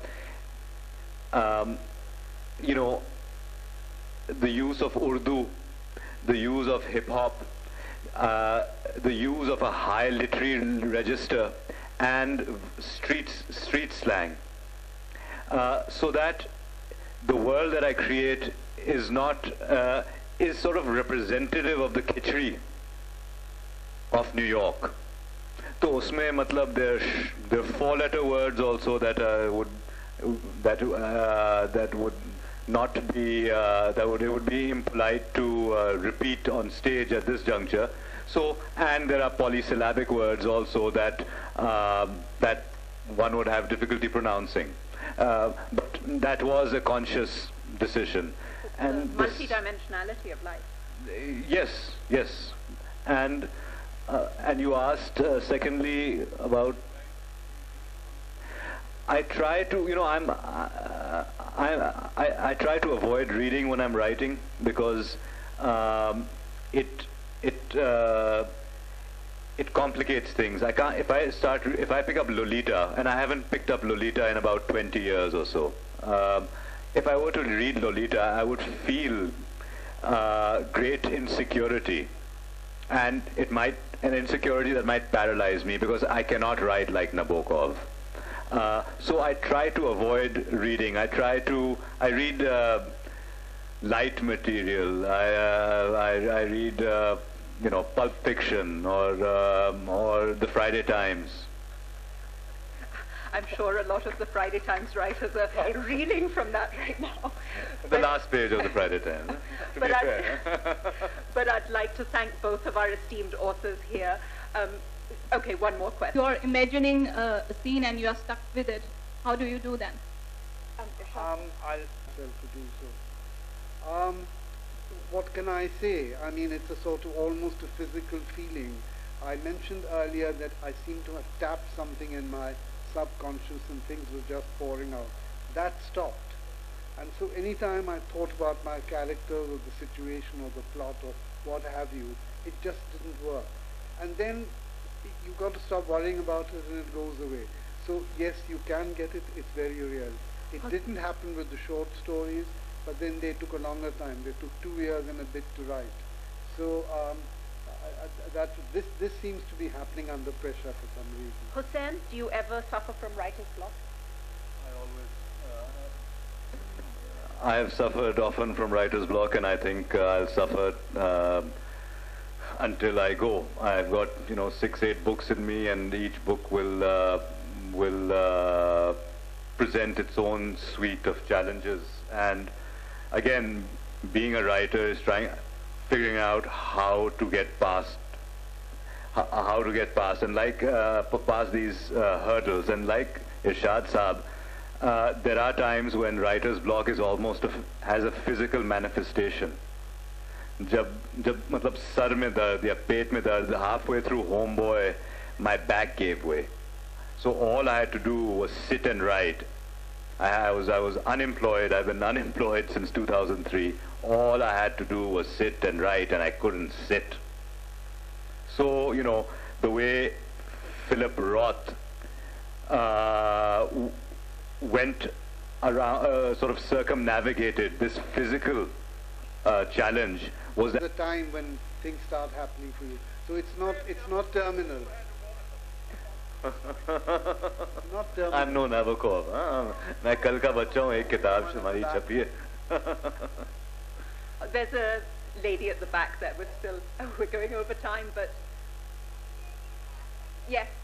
[SPEAKER 2] You know, the use of Urdu, the use of hip-hop, the use of a high literary register, and street slang, so that the world that I create is not is sort of representative of the khichdi of New York. So usme matlab there are four-letter words also that would not be it would be impolite to repeat on stage at this juncture. So, and there are polysyllabic words also that that one would have difficulty pronouncing. But that was a conscious decision. And
[SPEAKER 1] the multi-dimensionality of life.
[SPEAKER 2] Yes, yes. And you asked secondly about. I try to, you know, I try to avoid reading when I'm writing because it complicates things. I can't if I pick up Lolita, and I haven't picked up Lolita in about 20 years or so. If I were to read Lolita, I would feel great insecurity, and an insecurity that might paralyze me because I cannot write like Nabokov. So I try to avoid reading. I read light material. I read you know, Pulp Fiction or the Friday Times.
[SPEAKER 1] I'm sure a lot of the Friday Times writers are reeling from that right now.
[SPEAKER 2] The last page of the Friday Times.
[SPEAKER 1] But I'd like to thank both of our esteemed authors here. Okay, one more question.
[SPEAKER 8] You're imagining a scene and you are stuck with it. How do you do that?
[SPEAKER 3] I'll to do so. What can I say? I mean, it's a sort of almost a physical feeling I mentioned earlier that I seem to have tapped something in my subconscious and things were just pouring out. That stopped. And so anytime I thought about my character or the situation or the plot or what have you, it just didn't work. And then you got to stop worrying about it and it goes away. So yes, you can get it, it's very real. It didn't happen with the short stories, but then they took a longer time. They took 2 years and a bit to write. So this seems to be happening under pressure for some reason.
[SPEAKER 1] Hussain, do you ever suffer from writer's block?
[SPEAKER 2] I have suffered often from writer's block, and I think I'll suffer until I go. I've got 6-8 books in me, and each book will present its own suite of challenges. And again, being a writer is figuring out how to get past and past these hurdles. And like Irshad Saab, there are times when writer's block is almost has a physical manifestation. जब मतलब sir में दर्द या पेट में दर्द, halfway through Homeboy, my back gave way. So all I had to do was sit and write. I was unemployed. I've been unemployed since 2003. All I had to do was sit and write, and I couldn't sit. So the way Philip Roth went around, sort of circumnavigated this physical challenge was
[SPEAKER 3] the time when things start happening for you. So it's not terminal. Not terminal.
[SPEAKER 2] I'm no Nabokov. मैं कल का बच्चा हूँ, एक किताब से हमारी छपी है.
[SPEAKER 1] There's a lady at the back there. We're going over time, but yes.